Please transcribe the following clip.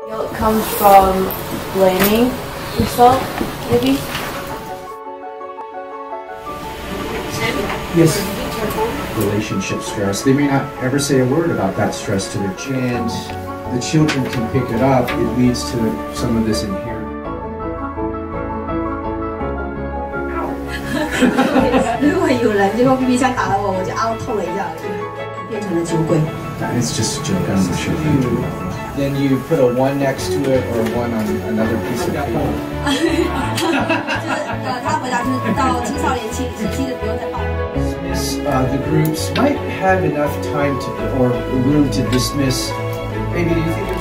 Guilt comes from blaming yourself, maybe? Yes. Relationship stress. They may not ever say a word about that stress to their children. And the children can pick it up. It leads to some of this inherent. 如果有人就用 BB 枪打了我，我就痛了一下，变成了酒鬼。 It's just a joke. I'm not sure. Then you put a one next to it or one on another piece of paper. 就是他回答就是到青少年期时期的不用再报。 The groups might have enough time to or room to dismiss. Maybe do you think